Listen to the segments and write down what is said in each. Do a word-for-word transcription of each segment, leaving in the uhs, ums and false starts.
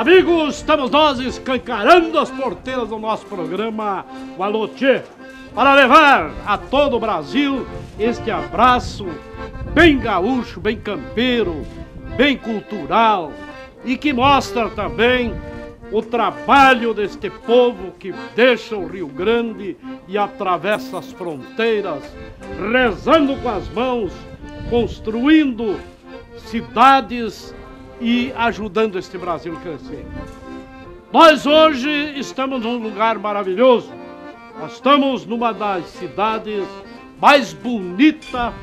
Amigos, estamos nós escancarando as porteiras do nosso programa o Alô Tchê, para levar a todo o Brasil este abraço bem gaúcho, bem campeiro, bem cultural e que mostra também o trabalho deste povo que deixa o Rio Grande e atravessa as fronteiras, rezando com as mãos, construindo cidades e ajudando este Brasil a crescer. Nós hoje estamos num lugar maravilhoso. Nós estamos numa das cidades mais bonitas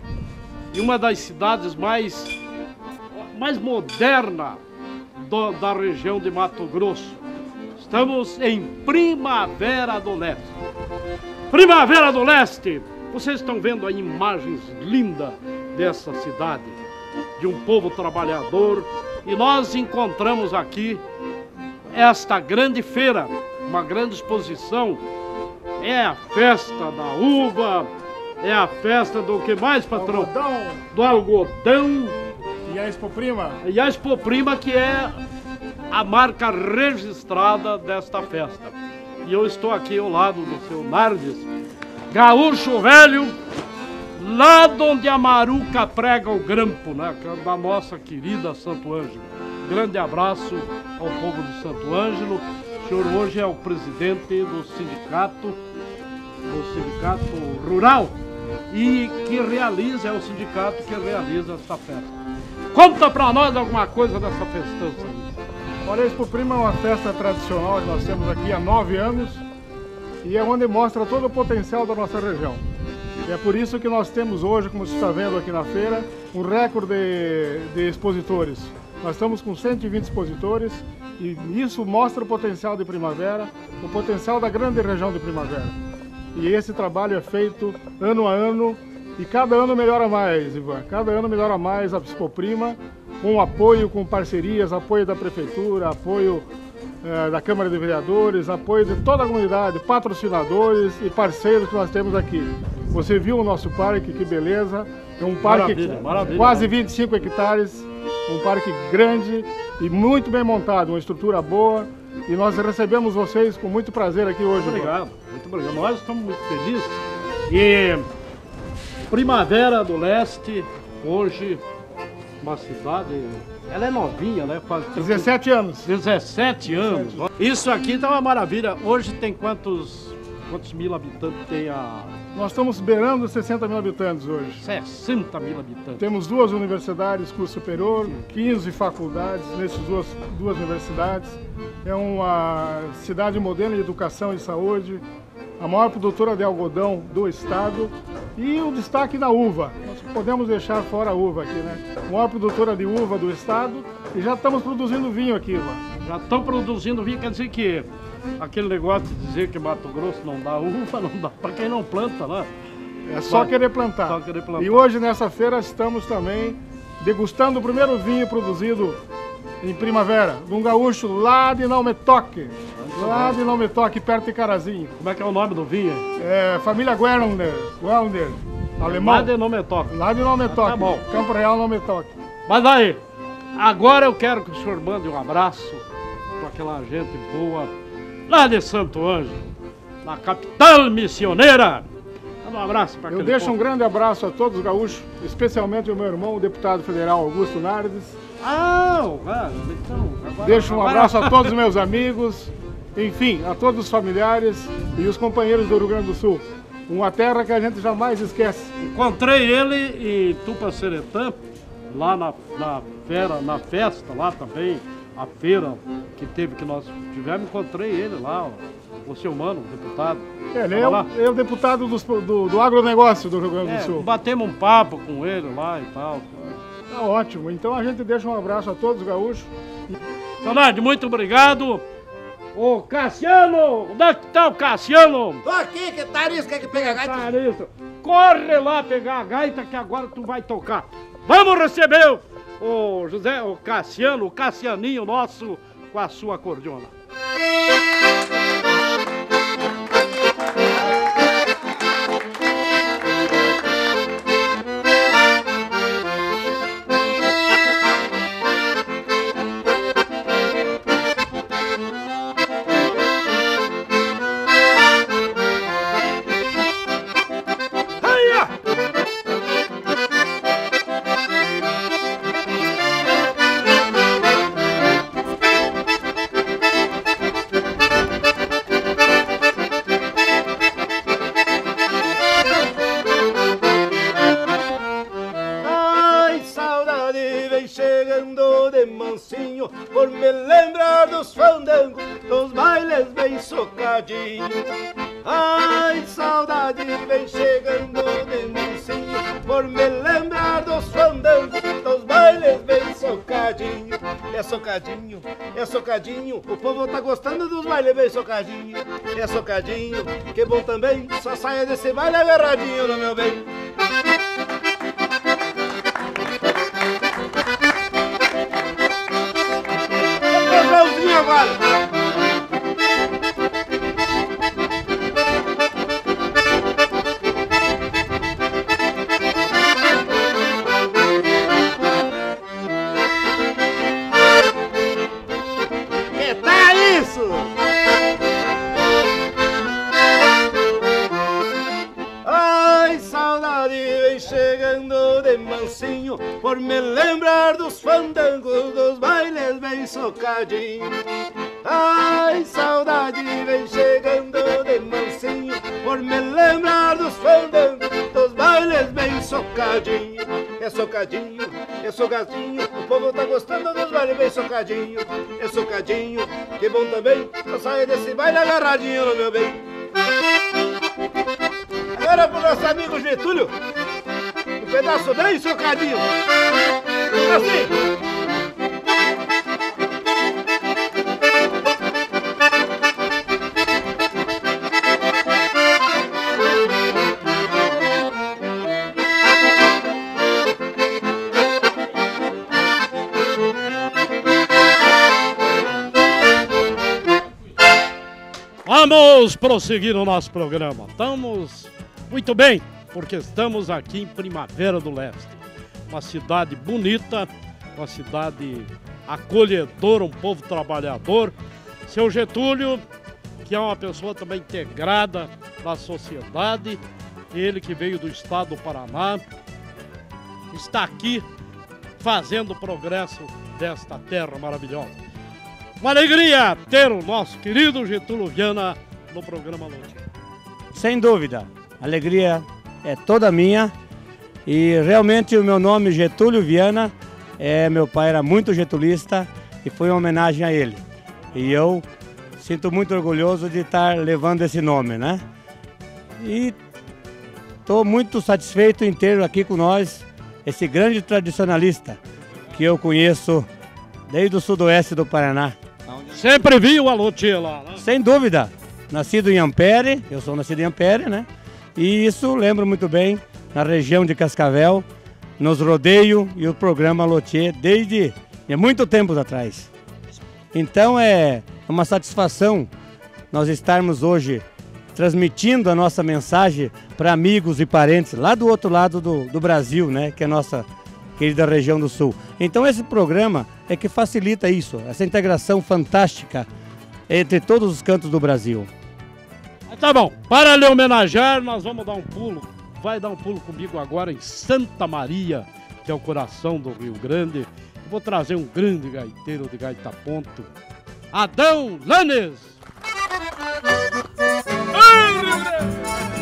e uma das cidades mais, mais modernas do, da região de Mato Grosso. Estamos em Primavera do Leste. Primavera do Leste! Vocês estão vendo aí imagens lindas dessa cidade, de um povo trabalhador, e nós encontramos aqui esta grande feira, uma grande exposição. É a festa da uva, é a festa do que mais, patrão? Algodão. Do algodão. E a Expo Prima? E a Expo Prima, que é a marca registrada desta festa. E eu estou aqui ao lado do seu Nardes, gaúcho velho, lá de onde a Maruca prega o grampo, né? Da nossa querida Santo Ângelo. Grande abraço ao povo de Santo Ângelo. O senhor hoje é o presidente do sindicato, do sindicato rural, e que realiza, é o sindicato que realiza essa festa. Conta pra nós alguma coisa dessa festança. Olha, a Expo Prima é uma festa tradicional que nós temos aqui há nove anos e é onde mostra todo o potencial da nossa região. E é por isso que nós temos hoje, como você está vendo aqui na feira, um recorde de, de expositores. Nós estamos com cento e vinte expositores e isso mostra o potencial de Primavera, o potencial da grande região de Primavera. E esse trabalho é feito ano a ano e cada ano melhora mais, Ivan. Cada ano melhora mais a Expo Prima, com apoio, com parcerias, apoio da Prefeitura, apoio eh, da Câmara de Vereadores, apoio de toda a comunidade, patrocinadores e parceiros que nós temos aqui. Você viu o nosso parque, que beleza. É um parque maravilha, maravilha, quase maravilha. vinte e cinco hectares, um parque grande e muito bem montado, uma estrutura boa. E nós recebemos vocês com muito prazer aqui hoje. Muito obrigado, muito obrigado. Nós estamos muito felizes. E Primavera do Leste, hoje, uma cidade, ela é novinha, né? Faz dezessete anos. dezessete anos. Isso aqui tá uma maravilha. Hoje tem quantos, quantos mil habitantes tem a... Nós estamos beirando sessenta mil habitantes hoje. sessenta mil habitantes. Temos duas universidades, curso superior, quinze faculdades nessas duas, duas universidades. É uma cidade moderna de educação e saúde, a maior produtora de algodão do estado e o destaque na uva. Nós podemos deixar fora a uva aqui, né? A maior produtora de uva do estado e já estamos produzindo vinho aqui, lá. Já estão produzindo vinho, quer dizer que aquele negócio de dizer que Mato Grosso não dá uva, não dá para quem não planta, né? É só querer plantar. Só querer plantar. E hoje nessa feira estamos também degustando o primeiro vinho produzido em Primavera, de um gaúcho lá de Naumetoque. Lá de Naumetoque, perto de Carazinho. Como é que é o nome do vinho? É, família Guernder, Guernder, alemão. Lá de Naumetoque. Lá de Naumetoque, Ah, tá bom. Campo Real, Naumetoque. Mas aí, agora eu quero que o senhor mande um abraço para aquela gente boa lá de Santo Ângelo, na capital missioneira. Manda um abraço para Eu aquele deixo povo. um grande abraço a todos os gaúchos, especialmente o meu irmão, o deputado federal Augusto Nardes. Ah, cara, então... Agora, Deixo um agora- abraço a todos os meus amigos, enfim, a todos os familiares e os companheiros do Rio Grande do Sul. Uma terra que a gente jamais esquece. Encontrei ele em Tupaceretã, lá na, na, fera, na festa, lá também, a feira que teve, que nós tivemos, encontrei ele lá, ó, o seu mano, o deputado. Ele é, Tava o, lá. é o deputado dos- do, do agronegócio do Rio Grande do É, Sul. batemos um papo com ele lá e tal. Tá ótimo. Então a gente deixa um abraço a todos os gaúchos. Tonardi, muito obrigado. Ô Cassiano, onde é que tá o Cassiano? Tô aqui, que tarisca que pega a gaita. Tá isso. Corre lá pegar a gaita que agora tu vai tocar. Vamos receber o, o José, o Cassiano, o Cassianinho nosso com a sua cordiona. Ai, saudade vem chegando de mansinho, por me lembrar dos fandangos, dos bailes bem socadinho. É socadinho, é socadinho, o povo tá gostando dos bailes bem socadinho. É socadinho, que bom também, só saia desse baile agarradinho no meu bem. Joãozinho agora. Por me lembrar dos fandangos, dos bailes bem socadinho. Ai, saudade vem chegando de mansinho, por me lembrar dos fandangos, dos bailes bem socadinho. É socadinho, é socadinho, o povo tá gostando dos bailes bem socadinho. É socadinho, que bom também, só saia desse baile agarradinho no meu bem. Agora pro nosso amigo Getúlio, um pedaço bem socadinho. Assim. Vamos prosseguir no nosso programa. Estamos muito bem, porque estamos aqui em Primavera do Leste. Uma cidade bonita, uma cidade acolhedora, um povo trabalhador. Seu Getúlio, que é uma pessoa também integrada na sociedade, ele que veio do estado do Paraná, está aqui fazendo o progresso desta terra maravilhosa. Uma alegria ter o nosso querido Getúlio Viana no programa Lote. Sem dúvida, a alegria é toda minha e realmente o meu nome Getúlio Viana, é, meu pai era muito getulista e foi uma homenagem a ele. E eu sinto muito orgulhoso de estar levando esse nome, né? E estou muito satisfeito em ter aqui com nós esse grande tradicionalista que eu conheço desde o sudoeste do Paraná. Sempre vi o Alote lá, né? Sem dúvida. Nascido em Ampere, eu sou nascido em Ampere, né? E isso lembro muito bem, na região de Cascavel, nos rodeios e o programa Lotier desde de muito tempo atrás. Então é uma satisfação nós estarmos hoje transmitindo a nossa mensagem para amigos e parentes lá do outro lado do, do Brasil, né? Que é a nossa querida região do Sul. Então esse programa é que facilita isso, essa integração fantástica entre todos os cantos do Brasil. Tá bom, para lhe homenagear, nós vamos dar um pulo. Vai dar um pulo comigo agora em Santa Maria, que é o coração do Rio Grande. Eu vou trazer um grande gaiteiro de gaita ponto, Adão Lanes. Ei, Rio Grande!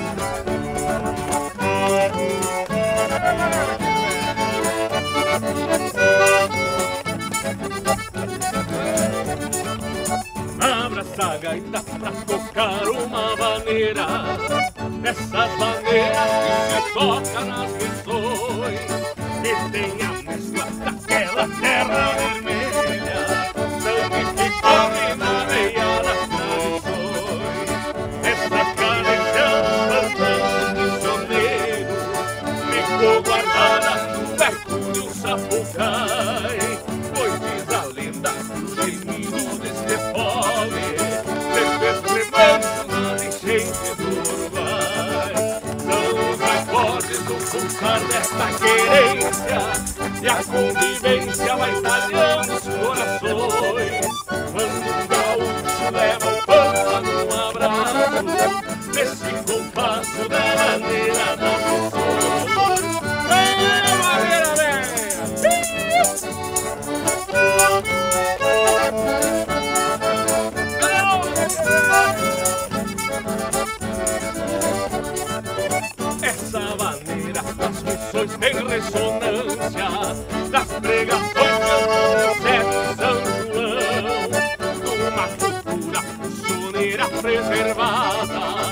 Abra essa gaita pra tocar uma maneira, dessas maneiras que se toca nas missões, e tem a mescla daquela terra vermelha, sangue que corre na veia das tradições. Essas canetas cantando missioneiro ficou guardada no beco de um sapucai, pois diz a lenda do gemido deste pobre, deste remanso na enchente do Uruguai. São os acordes do pulsar desta querência, e a convivência vai talhando os corações. Quando um gaúcho leva o pampa num abraço, nesse compasso da maneira das pessoas. Vem, maneira, vem! Essa maneira das missões tem ressonância das pregações do Sete São João, numa cultura missioneira preservada.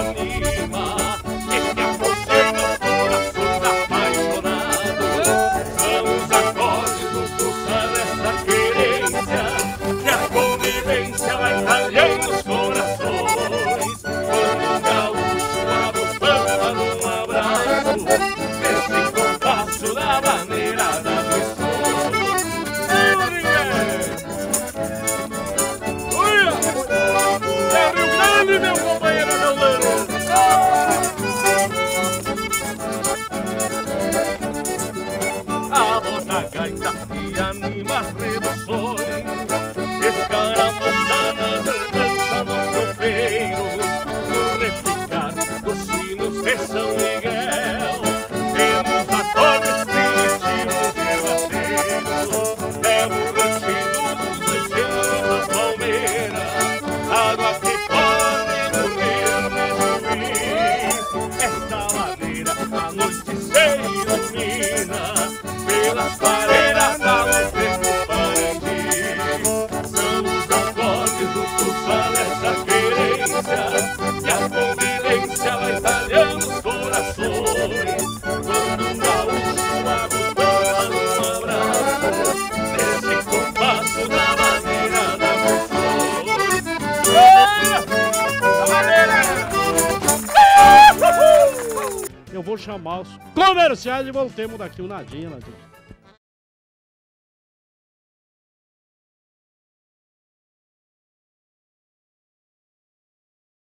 anima e que aproxima os corações apaixonados. São os acordes do pulsar dessa querência que a convivência vai talhando os corações. Quando um gaúcho abre o pampa num abraço, nesse compasso da maneira da meu companheiro Adalano. A voz da gaita que anima as reduções, escaramuçada dança nos tropeiros, no repicar dos sinos de São Miguel. Temos acordes primitivos e evaseiros, levo o ranchido dos enchenos das palmeiras, água que a noite se ilumina pelas pareiras da luz transparente. São os acordes do pulsar dessa querência que a convivência vai talhando os corações. Quando um gaúcho abre o pampa num abraço, nesse compasso da maneira da pessoa. Da maneira! Eu vou chamar os comerciais e voltemos daqui um nadinha, Nadinha.